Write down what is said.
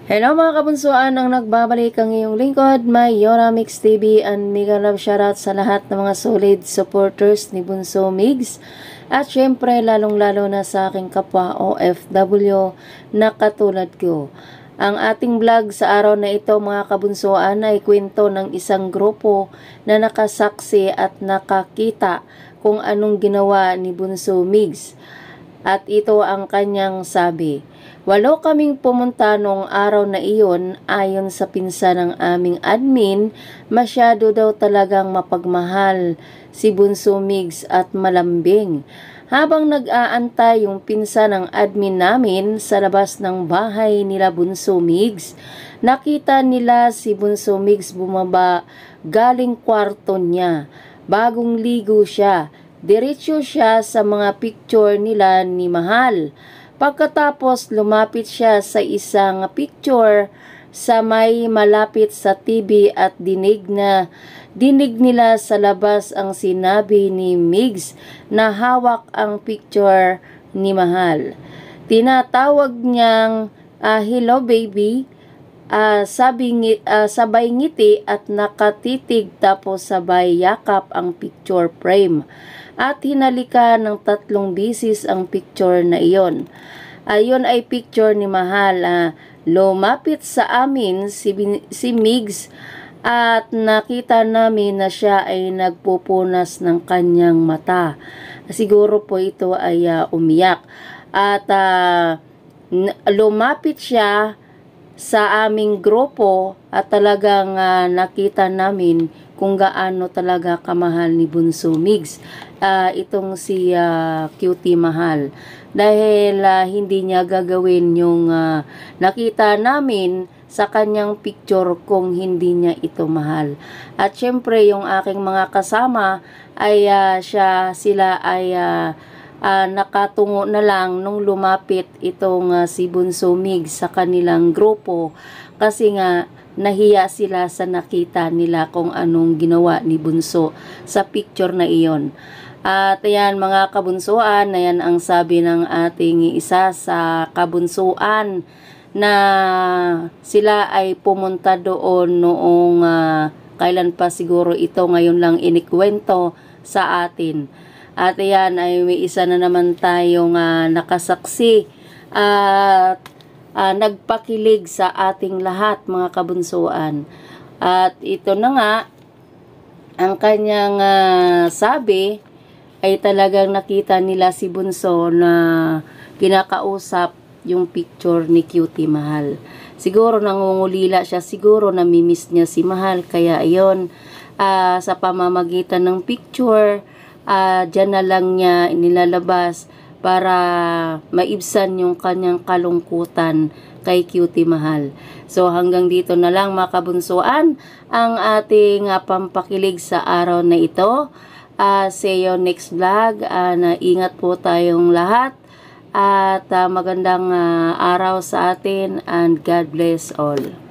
Hello mga kabunsuan, ang nagbabalik ang iyong lingkod, Mayora Mix TV, and mega love shoutout sa lahat ng mga solid supporters ni Bunso Migs. At syempre lalong-lalo na sa aking kapwa OFW na katulad ko. Ang ating vlog sa araw na ito mga kabunsuan ay kwento ng isang grupo na nakasaksi at nakakita kung anong ginawa ni Bunso Migs. At ito ang kanyang sabi. 8 kaming pumunta noong araw na iyon ayon sa pinsan ng aming admin, masyado daw talagang mapagmahal si Bunso Migs at malambing. Habang nag-aantay yung pinsan ng admin namin sa labas ng bahay nila Bunso Migs, nakita nila si Bunso Migs bumaba galing kwarto niya. Bagong ligo siya. Diretso siya sa mga picture nila ni Mahal. Pagkatapos lumapit siya sa isang picture sa may malapit sa TV at dinig nila sa labas ang sinabi ni Migs na hawak ang picture ni Mahal. Tinatawag niyang hello baby, sabay ngiti at nakatitig tapos sabay yakap ang picture frame. At hinalika ng 3 bisis ang picture na iyon. Ayon ay picture ni Mahal. Lumapit sa amin si Migs at nakita namin na siya ay nagpupunas ng kanyang mata. Siguro po ito ay umiyak. At lumapit siya sa aming grupo at talagang nakita namin kung gaano talaga kamahal ni Bunso Migs itong si Cutie Mahal, dahil hindi niya gagawin yung nakita namin sa kanyang picture kung hindi niya ito mahal. At syempre yung aking mga kasama ay sila ay nakatungo na lang nung lumapit itong si Bunso Migs sa kanilang grupo, kasi nga nahiya sila sa nakita nila kung anong ginawa ni Bunso sa picture na iyon. At ayan mga kabunsuan, ayan ang sabi ng ating isa sa kabunsuan na sila ay pumunta doon noong kailan pa siguro ito, ngayon lang inikwento sa atin. At ayan ay may isa na naman tayong nakasaksi at nagpakilig sa ating lahat mga kabunsuan. At ito na nga ang kanyang sabi ay talagang nakita nila si Bunso na kinakausap yung picture ni Cutie Mahal. Siguro nangungulila siya, siguro namimiss niya si Mahal, kaya ayon sa pamamagitan ng picture dyan na lang niya inilalabas para maibsan yung kanyang kalungkutan kay Cutie Mahal. So hanggang dito na lang mga kabunsuan ang ating pampakilig sa araw na ito. See you next vlog. Ingat po tayong lahat at magandang araw sa atin, and God bless all.